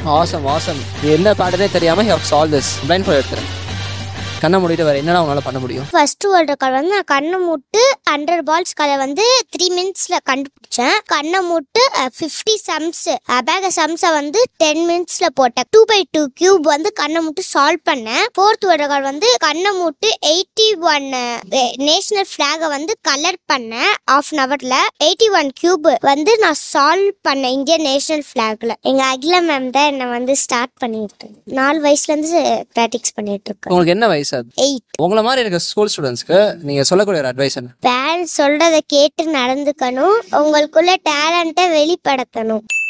Awesome awesome. இது என்ன பாட்டுனே தெரியாம you have solve this. Blindfold எடுத்துறேன். கண்ணை மூடிட்டு வேற என்னடா உங்களால பண்ண முடியும்? ஃபர்ஸ்ட் வேர்ல்ட் ரெக்கார்ட் வந்து நான் கண்ணை மூட்டு 100 balls கதை வந்து 3 minutesல கண்டுபிடிச்சேன். கண்ணை மூட்டு 50 sums அபேக சம்ஸை வந்து 10 minutesல போட்டேன். 2/2 கியூப் வந்து கண்ணை மூட்டு சால்வ் பண்ணேன். ஃபோர்த் வேர்ல்ட் ரெக்கார்ட் வந்து கண்ணை மூட்டு 81 நேஷனல் ஃபிளாகை வந்து கலர் பண்ணேன் half an hourல. 81 கியூப் வந்து நான் சால்வ் பண்ணேன் இந்தியன் நேஷனல் ஃபிளாக்ல. எங்க அகிலா மேம் தான் என்ன வந்து ஸ்டார்ட் பண்ணிட்டு 4 வயசுல இருந்து பிராக்டிஸ் பண்ணிட்டு இருக்கேன். உங்களுக்கு என்ன வயசு? 8. உங்களை மாதிரி இருக்க ஸ்கூல் ஸ்டூடெண்ட்ஸ்க்கு நீங்க சொல்லக்கூடிய ஒரு அட்வைஸ் என்ன? பேரண்ட்ஸ் சொல்றதை கேட்டு நடந்துக்கணும். உங்களுக்குள்ள டேலண்ட்டை வெளிப்படுத்தணும்.